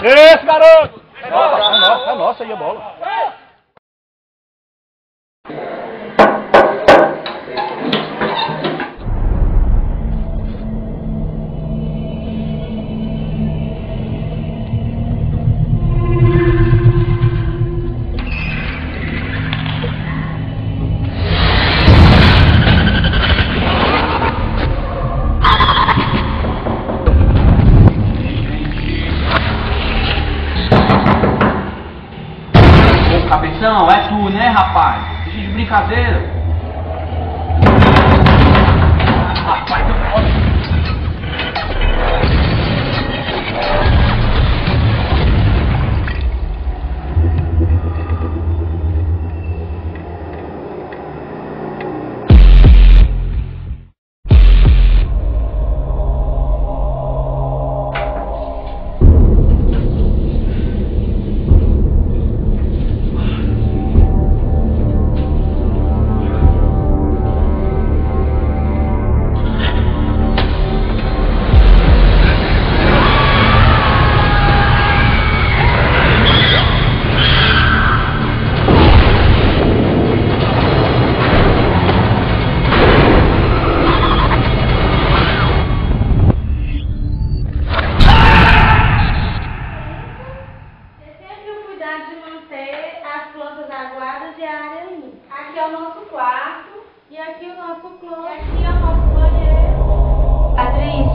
Esse garoto! É nossa aí a bola. Cabeção, é tu, né, rapaz? Deixa de brincadeira. Rapaz, eu posso. De manter as plantas aguadas e a área limpa. Aqui é o nosso quarto, e aqui o nosso closet, e aqui é o nosso banheiro. Patrícia.